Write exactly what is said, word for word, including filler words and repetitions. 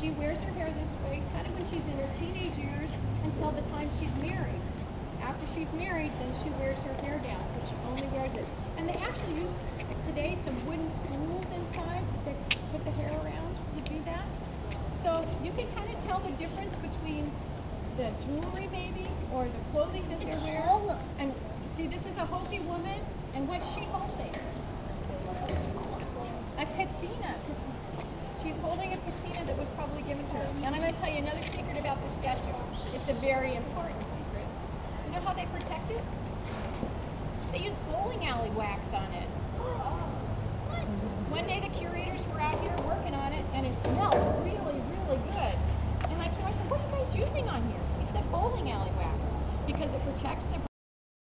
she wears her hair this way kind of when she's in her teenage years until the time she's married. After she's married, then she wears her hair down, so she only wears it. And they actually use today some wooden spools inside that put the hair around to do that. So you can kind of tell the difference between the jewelry maybe or the clothing that they wear. And see, this is a Hopi woman, and what's she holding? A patina. She's holding a patina that was probably given to her. And I'm going to tell you another secret about this statue. It's a very important secret. You know how they protect it? They use bowling alley wax on it. One day the curators were out here working on it, and it smelled really, really good. And I said, what are you guys using on here? He said bowling alley wax, because it protects the